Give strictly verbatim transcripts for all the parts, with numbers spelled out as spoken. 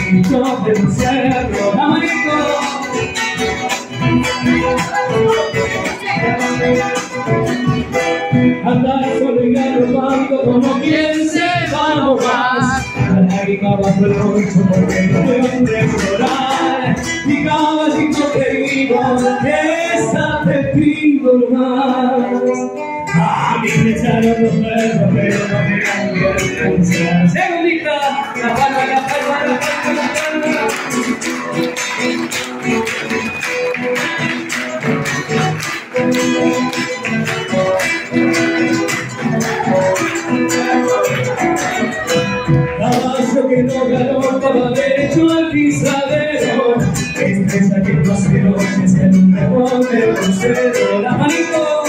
caballito del cerro. ¡La manito! Andar solo y galopando como quien se va a mojar. La lágrima bajo el rostro porque no te hombre llorar. Mi caballito querido, esa te pido nomás. A mí me echaron los perros, pero no me cambiaron el segundita, la palma, la palma, la palma, la palma. Caballo que no galopa va derecho al pisadero, estrella que no hace noches en un rebote crucero. La manito.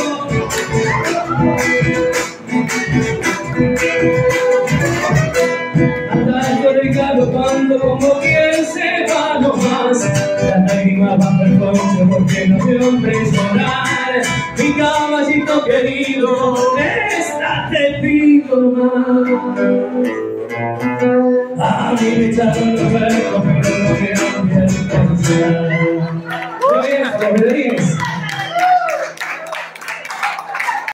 Andando y galopando como quien se va nomás. La lágrima bajo el coche porque no te hombre llorar. Mi caballito querido, esta te pido nomás. A mí me echaron los perros, pero no me cambian el concierto. Muy bien, Rodríguez.